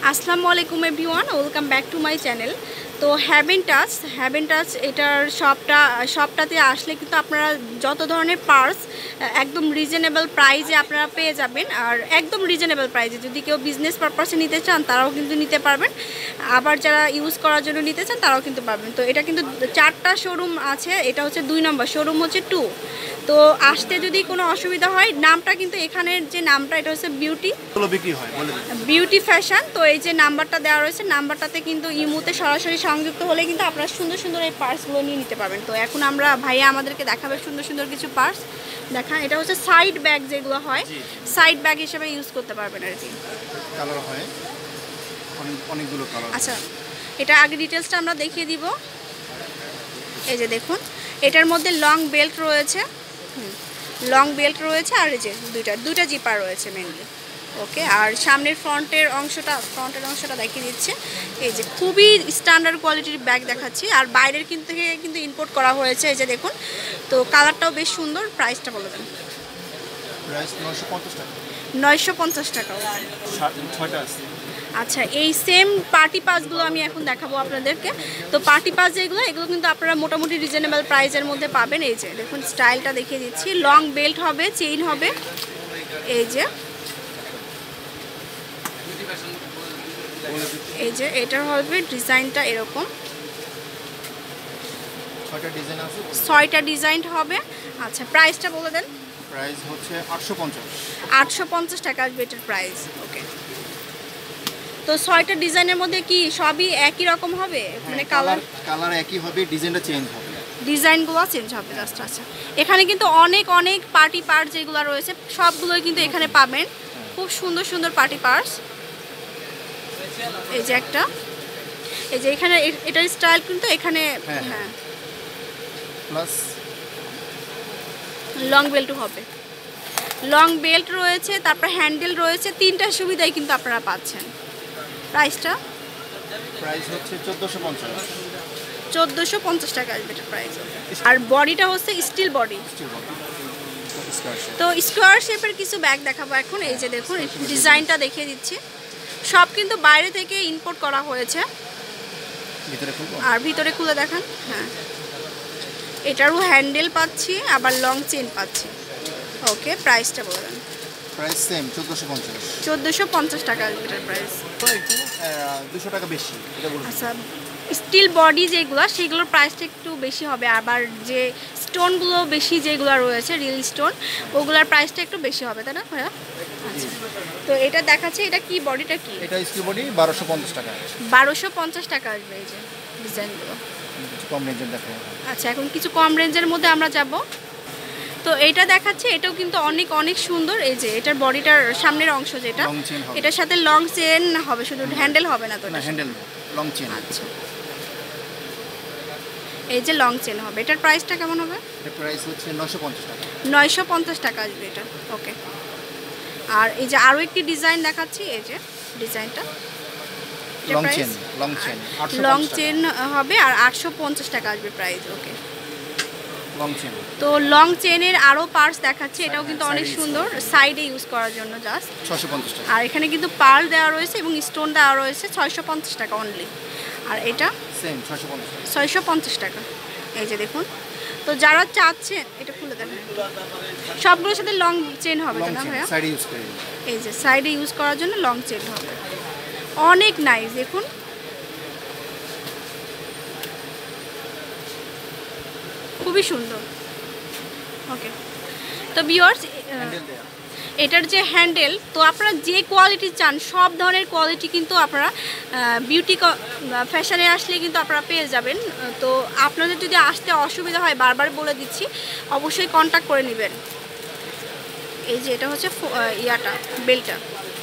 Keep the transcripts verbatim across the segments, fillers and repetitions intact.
আসসালামু আলাইকুম everyone, welcome back to my channel. তো হ্যাভেন টাচ হ্যাভেন টাচ এটার শপটা শপটাতে আসলে কিন্তু আপনারা যত ধরনের পার্স একদম রিজনেবল প্রাইসে আপনারা পেয়ে যাবেন। আর একদম রিজনেবল প্রাইসে যদি কেউ বিজনেস পারপাসে নিতে চান তারাও কিন্তু নিতে পারবেন, আবার যারা ইউজ করার জন্য নিতে চান তারাও কিন্তু পারবেন। তো এটা কিন্তু চারটা শোরুম আছে, এটা হচ্ছে দুই নম্বর শোরুম হচ্ছে টু। তো আসতে যদি কোনো অসুবিধা হয়, নামটা কিন্তু এখানের যে নামটা এটা হচ্ছে বিউটি বিক্রি হয় বিউটি ফ্যাশন। তো এই যে নাম্বারটা দেওয়া রয়েছে, নাম্বারটাতে কিন্তু ইমুতে সরাসরি সংযুক্ত হলে কিন্তু আপনারা সুন্দর সুন্দর এই পার্সগুলো নিয়ে নিতে পারবেন। তো এখন আমরা ভাইয়া আমাদেরকে দেখাবে সুন্দর সুন্দর কিছু পার্স। দেখান, এটা হচ্ছে সাইড ব্যাগ, যেগুলো হয় সাইড ব্যাগ হিসেবে ইউজ করতে পারবেন আর কি। কালার হয় অনেকগুলো কালার। আচ্ছা, এটা আগে ডিটেলসটা আমরা দেখিয়ে দিব। এই যে দেখুন, এটার মধ্যে লং বেল্ট রয়েছে, হুম লং বেল্ট রয়েছে, আর এই যে দুইটা দুইটা জিপার রয়েছে মেনলি। ওকে, আর সামনের ফ্রন্টের অংশটা ফ্রন্টের অংশটা দেখিয়ে দিচ্ছে। এই যে খুবই স্ট্যান্ডার্ড কোয়ালিটির ব্যাগ দেখাচ্ছি, আর বাইরের কিন্তু থেকে কিন্তু ইম্পোর্ট করা হয়েছে। এই যে দেখুন, তো কালারটাও বেশ সুন্দর। প্রাইসটা বলে দেন। প্রাইস নয়শো পঞ্চাশ টাকা। নয়শো পঞ্চাশ টাকা। ছয়টা আছে। আচ্ছা, এই সেম পার্টি পাসগুলো আমি এখন দেখাবো আপনাদেরকে। তো পার্টি পাস যেগুলো, এগুলো কিন্তু আপনারা মোটামুটি রিজনেবল প্রাইসের মধ্যে পাবেন। এই যে দেখুন, স্টাইলটা দেখিয়ে দিচ্ছি। লং বেল্ট হবে, চেইন হবে। এই যে এই যে এটার হবে ডিজাইনটা এরকম, ছয়টা ডিজাইন আছে, ছয়টা ডিজাইন হবে। আচ্ছা, প্রাইসটা বলে দেন। প্রাইস হচ্ছে আটশো পঞ্চাশ। আটশো পঞ্চাশ টাকা আসবে এটার প্রাইস। ওকে, তো ছয়টা ডিজাইনের মধ্যে কি সবই একই রকম হবে? মানে কালার কালার একই হবে, ডিজাইনটা চেঞ্জ হবে, ডিজাইনগুলো চেঞ্জ হবে জাস্ট। আচ্ছা, এখানে কিন্তু অনেক অনেক পার্টি পার্স যেগুলো রয়েছে সবগুলোই কিন্তু এখানে পাবেন। খুব সুন্দর সুন্দর পার্টি পার্স। এই যে একটা, এই যে এখানে এটার স্টাইল কিন্তু এখানে হ্যাঁ প্লাস লং বেল্টও হবে। লং বেল্ট রয়েছে, তারপর হ্যান্ডেল রয়েছে, তিনটা সুবিধাই কিন্তু আপনারা পাচ্ছেন। প্রাইসটা প্রাইস হচ্ছে চোদ্দোশো পঞ্চাশ। চোদ্দোশো পঞ্চাশ টাকা আসবে এটার প্রাইস। আর বডিটা হচ্ছে স্টিল বডি। তো স্কোয়ার শেপের কিছু ব্যাগ দেখাবো এখন। এই যে দেখুন, ডিজাইনটা দেখিয়ে দিচ্ছি। সব কিন্তু বাইরে থেকে ইম্পোর্ট করা হয়েছে। আর ভিতরে খুলে দেখান। হ্যাঁ, এটারও হ্যান্ডেল পাচ্ছি, আবার লং চেন পাচ্ছি। ওকে, প্রাইসটা বলেন। প্রাইস সেম চোদ্দোশো পঞ্চাশ। চোদ্দোশো পঞ্চাশ টাকা এটার প্রাইস। দুশো টাকা বেশি। আচ্ছা, স্টিল বডি যেগুলো সেগুলোর প্রাইসটা একটু বেশি হবে, আবার যে স্টোনগুলো বেশি যেগুলো রয়েছে রিয়েল স্টোন, ওগুলোর প্রাইসটা একটু বেশি হবে, তাই না ভাইয়া? আচ্ছা, তো এটা দেখাচ্ছে, এটা কি বডিটা কি? এটা স্টিল বডি বারোশো পঞ্চাশ টাকা। বারোশো পঞ্চাশ টাকা আসবে এই যে ডিজাইনগুলো। কম রেঞ্জের দেখো। আচ্ছা, এখন কিছু কম রেঞ্জের মধ্যে আমরা যাব। তো এইটা দেখাচ্ছে, এটাও কিন্তু অনেক অনেক সুন্দর। এই যে এটার বডিটার সামনের অংশ যেটা, এটার সাথে লং চেন হবে, শুধু হ্যান্ডেল হবে না তো? না, হ্যান্ডেল লং চেন। আচ্ছা, এই যে লং চেন হবে। এটার প্রাইসটা কেমন হবে? এর প্রাইস হচ্ছে নয়শো পঞ্চাশ টাকা। নয়শো পঞ্চাশ টাকা আসবে এটা। ওকে, আর এই যে আরও একটি ডিজাইন দেখাচ্ছি। এই যে ডিজাইনটা long chain long chain long chain হবে, আর আটশো পঞ্চাশ টাকা আসবে প্রাইস। Okay, long chain. তো লং চেনের আরও পার্স দেখাচ্ছে, এটাও কিন্তু অনেক সুন্দর, সাইডে ইউজ করার জন্য জাস্ট। ছয়শো পঞ্চাশ টাকা। আর এখানে কিন্তু পার্ল দেওয়া রয়েছে এবং স্টোন দেওয়া রয়েছে। ছয়শো পঞ্চাশ টাকা অনলি। আর এটা সেম ছয়শো পঞ্চাশ টাকা। ছয়শো পঞ্চাশ টাকা। এই যে দেখুন, তো যারা চাচ্ছেন, এটা খুলে দেন, সবগুলোর সাথে লং চেন হবে না ভাইয়া? সাইডে ইউজ করি। এই যে সাইডে ইউজ করার জন্য লং চেন হবে। অনেক নাইস, দেখুন খুবই সুন্দর। ওকে, তো ভিউয়ার্স, এটার যে হ্যান্ডেল, তো আপনারা যে কোয়ালিটি চান সব ধরনের কোয়ালিটি কিন্তু আপনারা বিউটি ফ্যাশনে আসলে কিন্তু আপনারা পেয়ে যাবেন। তো আপনাদের যদি আসতে অসুবিধা হয়, বারবার বলে দিচ্ছি, অবশ্যই কন্ট্যাক্ট করে নেবেন। এই যে এটা হচ্ছে ইয়াটা, বেলটা।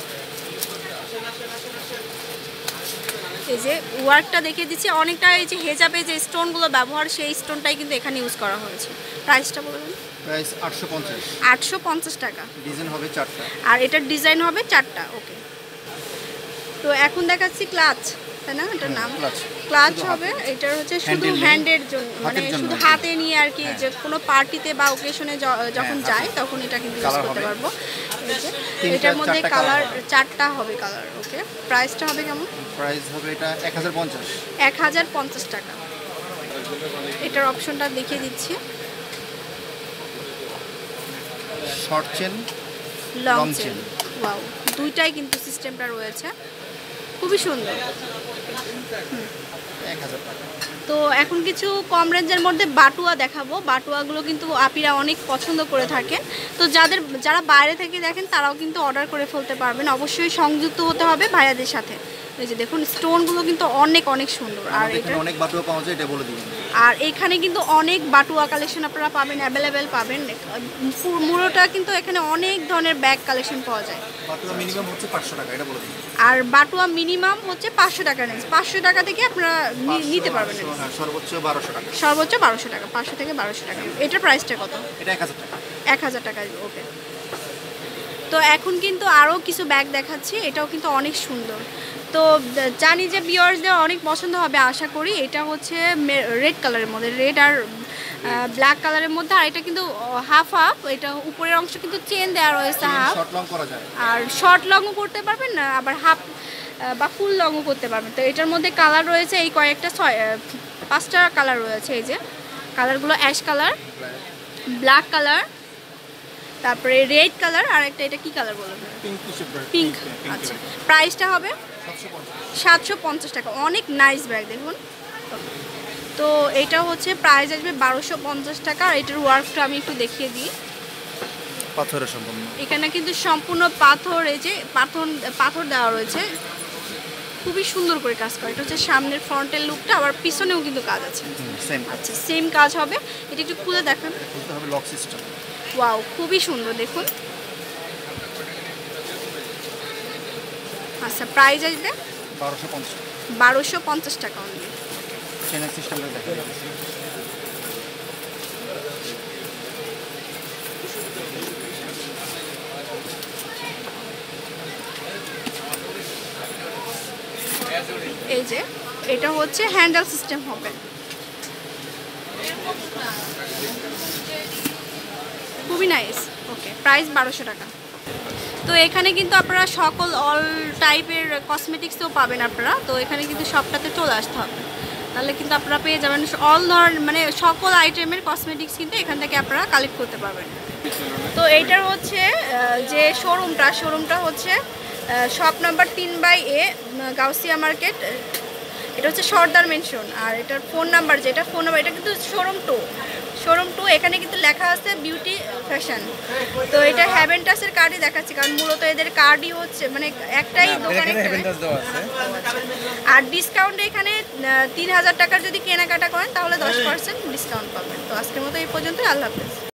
এই যে ওয়ার্কটা দেখিয়ে দিচ্ছি, অনেকটা এই যে হেজাবে যে স্টোনগুলো ব্যবহার, সেই স্টোনটাই কিন্তু এখানে ইউজ করা হয়েছে। প্রাইসটা বলুন। প্রাইস আটশো পঞ্চাশ। আটশো পঞ্চাশ টাকা। ডিজাইন হবে চারটা, আর এটার ডিজাইন হবে চারটা। ওকে, তো এখন দেখাচ্ছি ক্লাচ। তাই না এটার নাম? ক্লাচ ক্লাচ হবে। এটার হচ্ছে শুধু Handle নেই। হ্যান্ডের জন্য, মানে হাতের জন্য শুধু আর কি। হাতে নিয়ে আর কি, হ্যাঁ। যে কোনো পার্টিতে বা ওকেশনে যখন হাতে। যায় তখন এটা কিন্তু ইউজ Colour করতে হবে। পারবো। এই যে, তিনটা, এটার মধ্যে চারটা কালার colour হবে। চারটা হবে কালার। ওকে, প্রাইসটা হবে কেমন? প্রাইস হবে এটা এক হাজার পঞ্চাশ। এক হাজার পঞ্চাশ টাকা। এটার অপশনটা দেখিয়ে দিচ্ছি। Short chain, long Long chain. chain। Wow, দুইটাই কিন্তু সিস্টেমটা রয়েছে, খুবই সুন্দর। এক হাজার টাকা। তো এখন কিছু কম রেঞ্জের মধ্যে বাটুয়া দেখাবো। বাটুয়াগুলো কিন্তু আপিরা অনেক পছন্দ করে থাকেন। তো যাদের যারা বাইরে থেকে দেখেন তারাও কিন্তু অর্ডার করে ফেলতে পারবেন। অবশ্যই সংযুক্ত হতে হবে ভাইয়াদের সাথে। এই যে দেখুন, স্টোনগুলো কিন্তু অনেক অনেক সুন্দর। আর আমাদের এটা এখানে অনেক বাটুয়া পাওয়া যায়, এটা বলে দিবেন। আর এখানে কিন্তু অনেক বাটুয়া কালেকশন আপনারা পাবেন, অ্যাভেলেবেল পাবেন। পু- মুড়োটা কিন্তু এখানে অনেক ধরনের ব্যাগ কালেকশন পাওয়া যায়। বাটুয়া মিনিমাম হচ্ছে পাঁচশো টাকা, এটা বলে দিবেন। আর বাটুয়া মিনিমাম হচ্ছে পাঁচশো টাকা রেঞ্জ। পাঁচশো টাকা থেকে আপনারা নি- নিতে পারবেন। পাঁচশো, হ্যাঁ, সর্বোচ্চ বারোশো টাকা। সর্বোচ্চ বারোশো টাকা, পাঁচশো থেকে বারোশো টাকা। এটার প্রাইসটা কত? এটা এক হাজার টাকা। এক হাজার টাকা। ওকে, তো এখন কিন্তু আরও কিছু ব্যাগ দেখাচ্ছি, এটাও কিন্তু অনেক সুন্দর। তো দ- জানি যে ভিউয়ার্সদের অনেক পছন্দ হবে আশা করি। এটা হচ্ছে রেড কালারের মধ্যে, রেড আর ব্ল্যাক কালারের মধ্যে। আর এটা কিন্তু হাফ হাফ, এটা উপরের অংশ কিন্তু চেন দেওয়া রয়েছে হাফ। শর্ট লং করা যায়। আর শর্ট লংও করতে পারবেন না, আবার হাফ বা ফুল লংও করতে পারবেন। তো এটার মধ্যে কালার রয়েছে এই কয়েকটা, ছয় আহ, পাঁচটা কালার রয়েছে। এই যে কালারগুলো অ্যাশ কালার, ব্ল্যাক কালার, তারপরে রেড কালার, আর একটা এটা কি কালার বলুন? পিঙ্ক কিছু পিঙ্ক। আচ্ছা, প্রাইসটা হবে সাতশো পঞ্চাশ। সাতশো পঞ্চাশ টাকা। অনেক নাইস ব্যাগ দেখুন। তো এটা হচ্ছে প্রাইস আসবে বারোশো পঞ্চাশ টাকা। আর এটার ওয়ার্কটা আমি একটু দেখিয়ে দিই। পাথরের সম্পূর্ণ। এখানে কিন্তু সম্পূর্ণ পাথর, এই যে পাথর পাথর দেওয়া রয়েছে, খুবই সুন্দর করে কাজ করে। এটা হচ্ছে সামনের ফ্রন্টের লুকটা, আবার পিছনেও কিন্তু কাজ আছে। সেম আচ্ছা, সেম কাজ হবে। এটা একটু খুলে দেখান। বলতে হবে লক সিস্টেম। ওয়াও, খুবই সুন্দর দেখুন। আচ্ছা, প্রাইস আসবে বারোশো পঞ্চাশ। বারোশো পঞ্চাশ টাকা অনলি। চেনের সিস্টেমটা দেখা যাচ্ছে। এই যে এটা হচ্ছে হ্যান্ডেল সিস্টেম হবে, খুবই নাইস। ওকে, প্রাইস বারোশো টাকা। তো এখানে কিন্তু আপনারা সকল অল টাইপের কসমেটিক্সও পাবেন আপনারা। তো এখানে কিন্তু সবটাতে চলে আসতে হবে, তাহলে কিন্তু আপনারা পেয়ে যাবেন অল ধরনের, মানে সকল আইটেমের কসমেটিক্স কিন্তু এখান থেকে আপনারা কালেক্ট করতে পারবেন। তো এইটার হচ্ছে আহ, যে শোরুমটা শোরুমটা হচ্ছে শপ নাম্বার তিন বাই এ, গাউসিয়া মার্কেট। এটা হচ্ছে সর্দার মেনশন। আর এটার ফোন নাম্বার, যেটা ফোন নাম্বার, এটা কিন্তু শোরুম টু শোরুম টু এখানে কিন্তু লেখা আছে বিউটি ফ্যাশন। তো এটা হ্যাভেন্টাসের কার্ডই দেখাচ্ছি, কারণ মূলত এদের কার্ডই হচ্ছে, মানে একটাই দোকানে। আর ডিসকাউন্ট এখানে তিন হাজার টাকার যদি কেনাকাটা করেন তাহলে দশ পার্সেন্ট ডিসকাউন্ট পাবেন। তো আজকের মতো এই পর্যন্ত, আল্লাহ হাফেজ।